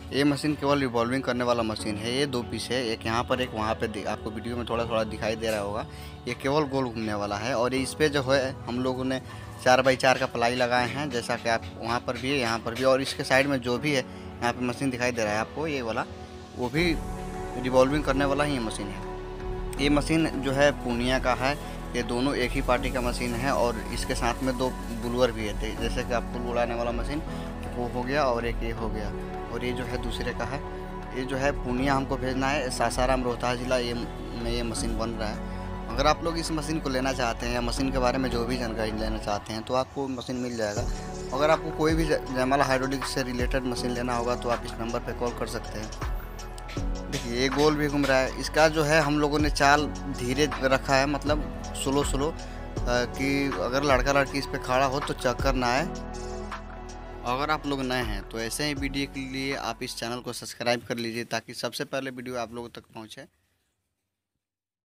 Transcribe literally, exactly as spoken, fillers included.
ये मशीन केवल रिवॉल्विंग करने वाला मशीन है। ये दो पीस है, एक यहाँ पर एक वहाँ पे, आपको वीडियो में थोड़ा थोड़ा दिखाई दे रहा होगा। ये केवल गोल घूमने वाला है और इस पे जो है हम लोगों ने चार बाई चार का प्लाई लगाए हैं, जैसा कि आप वहाँ पर भी है, यहाँ पर भी। और इसके साइड में जो भी है यहाँ पे मशीन दिखाई दे रहा है आपको, ये वाला, वो भी रिवॉल्विंग करने वाला ही मशीन है। ये मशीन जो है पूर्णिया का है। ये दोनों एक ही पार्टी का मशीन है और इसके साथ में दो बुलवर भी है, जैसे कि आपको उड़ाने वाला मशीन वो हो गया और एक ये हो गया, और ये जो है दूसरे का है। ये जो है पूर्णिया हमको भेजना है, सासाराम रोहतास जिला ये में ये मशीन बन रहा है। अगर आप लोग इस मशीन को लेना चाहते हैं या मशीन के बारे में जो भी जानकारी लेना चाहते हैं तो आपको मशीन मिल जाएगा। अगर आपको कोई भी जयमाला हाइड्रोलिक से रिलेटेड मशीन लेना होगा तो आप इस नंबर पर कॉल कर सकते हैं। देखिए ये गोल भी घूम रहा है। इसका जो है हम लोगों ने चाल धीरे रखा है, मतलब स्लो स्लो, कि अगर लड़का लड़की इस पे खड़ा हो तो चक्कर ना आए। अगर आप लोग नए हैं तो ऐसे ही वीडियो के लिए आप इस चैनल को सब्सक्राइब कर लीजिए ताकि सबसे पहले वीडियो आप लोगों तक पहुंचे।